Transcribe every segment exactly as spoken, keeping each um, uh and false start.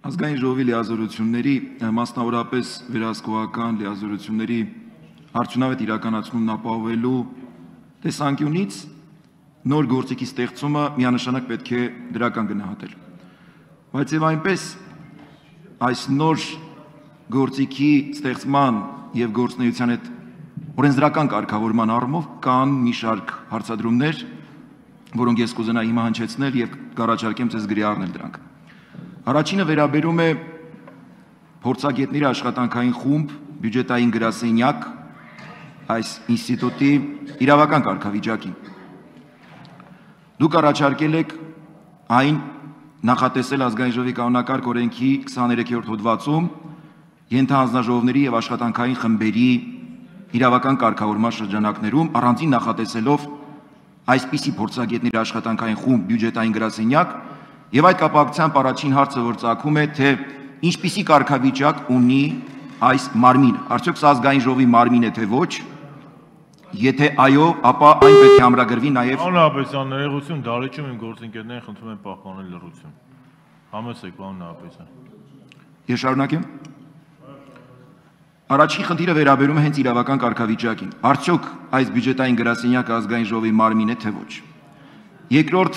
Ազգային ժողովի լիազորությունների, մասնավորապես վերահսկողական լիազորությունների արդյունավետ իրականացումն ապահովելու տեսանկյունից նոր գործիքի ստեղծումը միանշանակ պետք է դրական գնահատել։ Բայց եւ այնպես այս նոր գործիքի ստեղծման եւ գործնեության հետ օրենսդրական կարգավորման առումով կան մի շարք հարցադրումներ, որոնք ես կուզենայի հիմա հնչեցնել եւ կառաջարկեմ ձեզ գրի առնել դրանք։ Առաջինը վերաբերում է փորձագետների աշխատանքային խումբ, բյուջետային գրասենյակ, այս ինստիտուտի իրավական կարգավիճակին։ Դուք առաջարկել եք այն նախատեսել ազգային ժողովի կանոնակարգ օրենքի քսաներեքերորդ հոդվածում ենթահանձնաժողովների եւ աշխատանքային խմբերի իրավական կարգավորման շրջանակներում առանձին նախատեսելով այսպիսի փորձագետների աշխատանքային խումբ, բյուջետային գրասենյակ եւ այդ կապակցությամբ առաջին հարցը որ ծագում է, թե ինչպիսի կարգավիճակ ունի այս մարմինը, արդյոք սա ազգային ժողովի մարմին է թե ոչ, եթե այո, ապա այն պետք է ամրագրվի նաեւ Պարոն Նահապետյան, ներողություն, դարիճում իմ գործընկերներին խնդրում եմ պահպանել լռություն։ Համեցեք, պարոն Նահապետյան։ Ես շարունակեմ։ Առաջին խնդիրը վերաբերում է հենց իրավական կարգավիճակին։ Արդյոք այս բյուջետային գրասենյակը ազգային ժողովի մարմին է թե ոչ։ Երկրորդ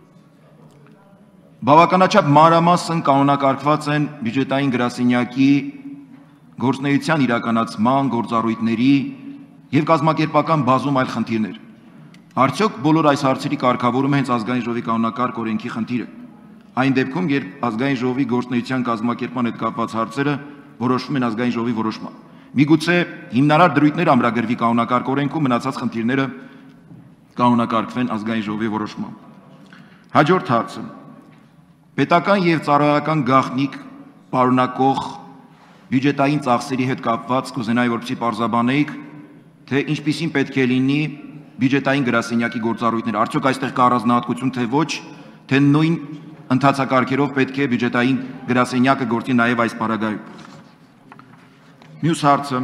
Բավականաչափ մանրամասն կանոնակարգված են բյուջետային գրասենյակի գործնեության իրականացման, գործառույթների եւ կազմակերպական բազում այլ խնդիրներ։ Արդյոք բոլոր այս հարցերի կարգավորումը հենց ազգային ժողովի կանոնակարգ օրենքի խնդիր է։ Այն դեպքում, երբ ազգային ժողովի գործնեության կազմակերպման հետ կապված հարցերը որոշվում են ազգային ժողովի որոշմամբ։ Միգուցե հիմնարար դրույթներ ամրագրվի կանոնակարգ օրենքում, մնացած խնդիրները կանոնակարգվեն ազգային ժողովի որոշմամբ։ Հաջորդ հարցը Պետական եւ ծառայական գաղտնիք պարունակող բյուջետային ծախսերի հետ կապված կուզենայի որպեսզի պարզաբանեիք, թե ինչպիսին պետք է լինի բյուջետային գրասենյակի գործառույթները, արդյոք այստեղ կա առանձնահատկություն թե ոչ, թե նույն ընթացակարգերով պետք է բյուջետային գրասենյակը գործի նաեւ այս պարագայում։ Մյուս հարցը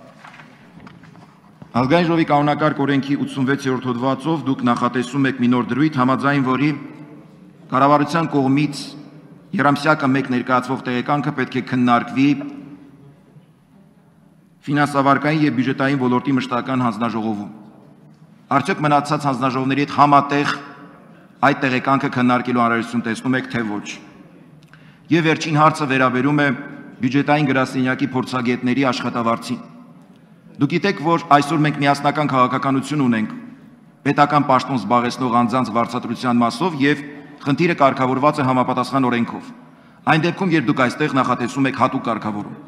Ազգային ժողովի կանոնակարգ օրենքի ութսունվեցերորդ հոդվածով դուք նախատեսում եք մի նոր դրույթ, համաձայն որի Կառավարության կողմից երամսյակը մեկ ներկայացվող տեղեկանքը պետք է քննարկվի ֆինանսավարկային եւ բյուջետային ոլորտի մշտական հանձնաժողովում։ Արդյոք մնացած հանձնաժողովների հետ համատեղ այդ տեղեկանքը քննարկելու անհրաժեշտություն տեսնում եք թե ոչ։ Եվ վերջին հարցը վերաբերում է բյուջետային գրասենյակի փորձագետների աշխատավարձին։ Դուք գիտեք, որ այսօր մենք միասնական քաղաքականություն ունենք պետական պաշտոն զբաղեցնող անձանց վարձատրության մասով եւ Խնդիրը կարգավորված է համապատասխան օրենքով։ Այն դեպքում, երբ դուք այստեղ նախատեսում եք հատուկ կարգավորում։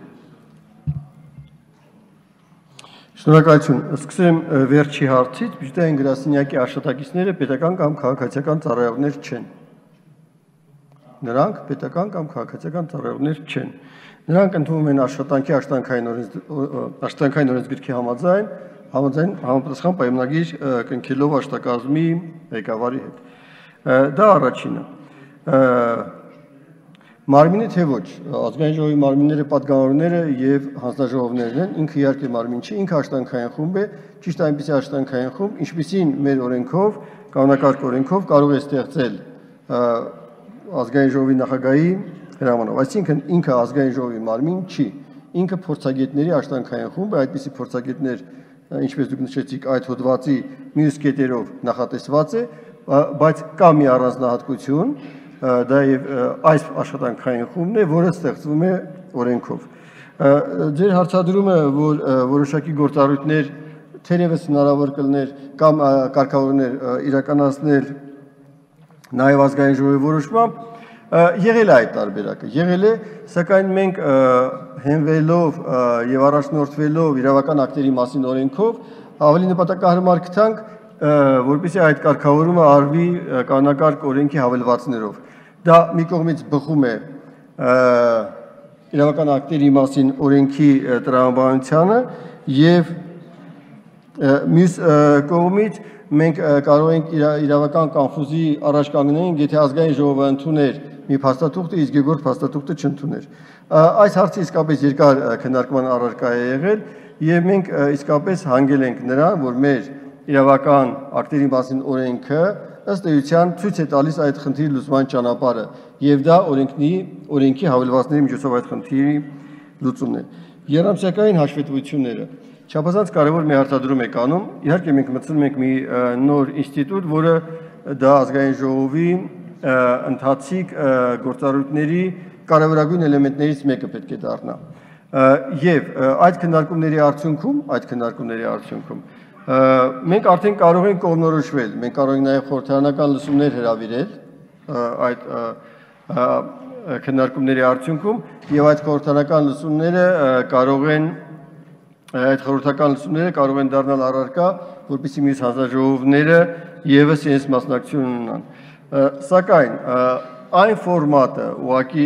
Շնորհակալություն։ Սկսեմ վերջի հարցից, բյուջետային գրասենյակի աշխատակիցները պետական կամ քաղաքացիական ծառայողներ չեն։ Նրանք պետական կամ քաղաքացիական ծառայողներ չեն։ Նրանք ընդունվում են աշխատանքի աշխատանքային աշխատանքային օրենսգրքի համաձայն, համաձայն համապատասխան պայմանագիր կնքելով աշխատակազմի ղեկավարի հետ։ Դա առաջինը։ Մարմինը թե ոչ, ազգային ժողովի մարմինները պատգամավորները եւ հանձնաժողովներն են, ինքը իհարկե մարմին չի, ինքը աշխատանքային խումբ է, ճիշտ այնպիսի աշխատանքային խումբ, ինչպիսին մեր օրենքով, կանոնակարգ օրենքով կարող է ստեղծել ազգային ժողովի նախագահի հրամանով, այսինքն ինքը ազգային ժողովի մարմին չի, ինքը փորձագետների աշխատանքային խումբ է, այդպիսի փորձագետներ, ինչպես դուք նշեցիք, այդ հոդվածի մյուս կետերով նախատեսված է, բայց կա մի առանձնահատկություն, դա եւ այս աշխատանքային խումբն է, որը ստեղծվում է օրենքով։ Ձեր հարցադրումը, որ որոշակի գործառույթներ թերևս հնարավոր կլներ կամ կարգավորներ իրականացնել նաեւ ազգային ժողովի որոշմամբ, եղել է այդ տարբերակը, եղել է, սակայն մենք հենվելով եւ առաջնորդվելով իրավական ակտերի մասին օրենքով ավելի նպատակահարմար գտանք որպեսզի այդ կարգավորումը արվի կանոնակարգ օրենքի հավելվածներով։ Դա մի կողմից բխում է իրավական ակտերի մասին օրենքի տրամաբանությանը եւ մյուս կողմից մենք կարող ենք իրավական կոնֆուզի առաջ կանգնենք, եթե ազգային ժողովը ընդուներ մի փաստաթուղթ, իսկ երկրորդ փաստաթուղթը չընդուներ։ Այս հարցը իսկապես երկար քննարկման առարկա է եղել եւ մենք իսկապես հանգել ենք նրան, որ մեր իրավական ակտերի մասին օրենքը ըստ էության ցույց է տալիս այդ խնդիրի լուծման ճանապարհը եւ դա օրենքի օրենքի հավելվածների միջոցով այդ խնդիրի լուծումն է։ Երամսյակային հաշվետվությունները չափազանց կարևոր մի հարցադրում եք անում։ Իհարկե մենք մտցնում ենք մի նոր ինստիտուտ, որը դա ազգային ժողովի ընթացիկ գործառույթների կարևորագույն էլեմենտներից մեկը պետք է դառնա։ Եվ այդ քննարկումների արդյունքում, այդ քննարկումների արդյունքում մենք արդեն կարող ենք կողմնորոշվել, մենք կարող ենք նաև խորհրդարանական լսումներ հրավիրել այդ քննարկումների արդյունքում եւ այդ խորհրդարանական լսումները կարող են այդ խորհրդական լսումները կարող են դառնալ առարկա, որպեսզի մյուս հանձնաժողովները եւս իրենց մասնակցություն ունենան։ Սակայն այն ֆորմատը, ուղղակի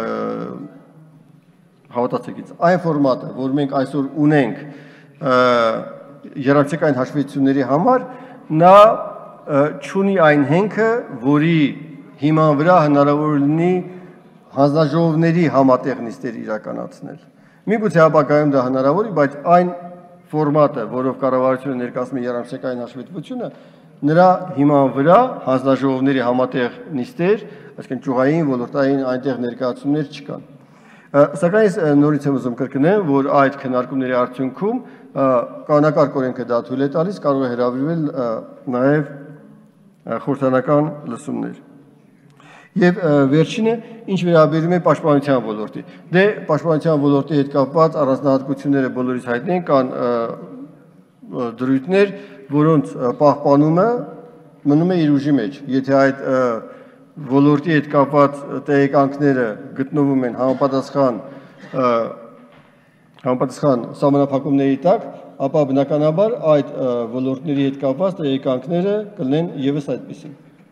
հավատացեք, այն ֆորմատը, որ մենք այսօր ունենք երամսյակային հաշվետվությունների համար, նա չունի այն հենքը, որի հիման վրա հնարավոր լինի հանձնաժողովների համատեղ նիստեր իրականացնել։ Միգուցե ապագայում դա հնարավոր է, բայց այն ֆորմատը, որով կառավարությունը ներկայացնում է երամսյակային հաշվետվությունը, նրա հիման վրա հանձնաժողովների համատեղ նիստեր, այսինքն ճյուղային, ոլորտային այնտեղ ներկայացումներ չկան։ Սակայն ես նորից եմ ուզում կրկնել, որ այդ քննարկումների արդյունքում կանոնակարգ օրենքը դա թույլ է տալիս, կարող է հրավիրվել նաև խորհրդարանական լսումներ։ Եվ վերջինը, ինչ վերաբերում է պաշտպանության ոլորտի։ Դե պաշտպանության ոլորտի հետ կապված առանձնահատկությունները բոլորիս հայտնի են, կան դրույթներ, որոնց պահպանումը մնում է իր ուժի մեջ։ Եթե այդ ոլորտի հետ կապված տեղեկանքները գտնվում են համապատասխան համապատասխան սահմանափակումների տակ, ապա բնականաբար այդ ոլորտների հետ կապված տեղեկանքները կլինեն եւս այդպիսին։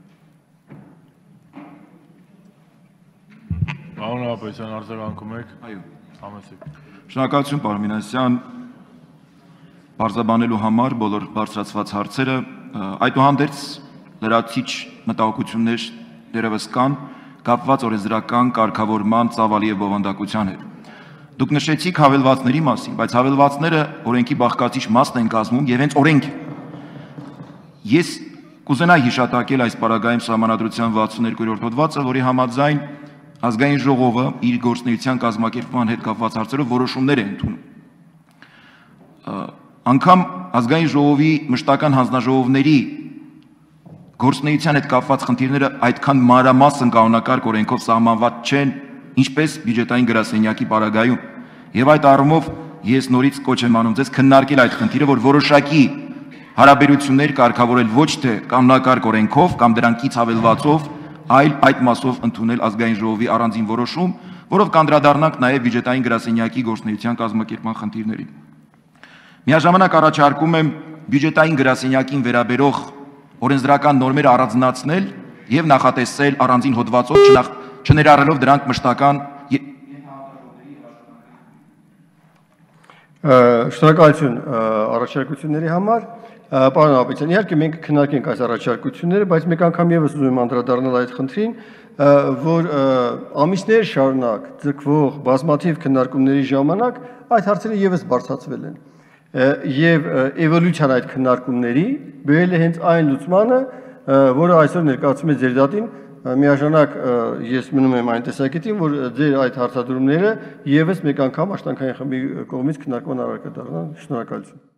Պարոն Ապեսյան, արձագանքում եք։ Այո։ Համեցեք։ Շնորհակալություն, պարոն Մինասյան, բարձրաբանելու համար բոլոր բարձրացված հարցերը, այդուհանդերձ լրացիչ մտահոգություններ դերևս կան, կապված օրենսդրական կարգավորման ծավալի եւ բովանդակության հետ։ Դուք նշեցիք հավելվածների մասին, բայց հավելվածները օրենքի բաղկացիչ մասն են կազմում եւ հենց օրենք։ Ես կուզենայի հիշատակել այս պարագայում Սահմանադրության վաթսուններկու-րդ հոդվածը, որի համաձայն ազգային ժողովը իր գործունեության կազմակերպման հետ կապված հարցերով որոշումներ է ընդունում։ Անգամ ազգային ժողովի մշտական հանձնաժողովների գործունեության հետ կապված խնդիրները այդքան մանրամասն կանոնակարգ օրենքով սահմանված չեն, ինչպես բյուջետային գրասենյակի պարագայում։ Եվ այդ առումով ես նորից կոչ եմ անում ձեզ քննարկել այդ խնդիրը, որ որոշակի հարաբերություններ կարգավորել ոչ թե կանոնակարգ օրենքով կամ դրանքից հավելվածով, այլ այդ մասով ընդունել ազգային ժողովի առանձին որոշում, որով կանդրադառնանք նաև բյուջետային գրասենյակի գործունեության կազմակերպման խնդիրներին։ Միաժամանակ առաջարկում եմ բյուջետային գրասենյակին վերաբերող օրենսդրական նորմերը առանձնացնել եւ նախատեսել առանձին հոդվածով չներառելով դրանք մշտական Շնորհակալություն առաջարկությունների համար։ Պարոն Ապեսյան, իհարկե մենք քննարկենք այս առաջարկությունները, բայց մեկ անգամ եւս ուզում եմ անդրադառնալ այդ խնդրին, որ ամիսներ շարունակ ձգվող բազմաթիվ քննարկումների ժամանակ այդ հարցերը եւս բարձրացվել են։ Եվ էվոլյուցիան այդ քննարկումների բերել է հենց այն լուծմանը, որը այսօր ներկայացում է ձեր դատին, միաժամանակ ես մնում եմ այն տեսակետին, որ ձեր այդ հարցադրումները եւս մեկ անգամ աշխատանքային խմբի կողմից քննարկման առարկա դառնան։ Շնորհակալություն։